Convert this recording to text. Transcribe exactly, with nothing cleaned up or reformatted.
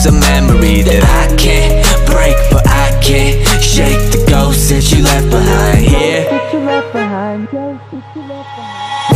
a memory that I can't break, but I can't shake the ghost that you left behind here.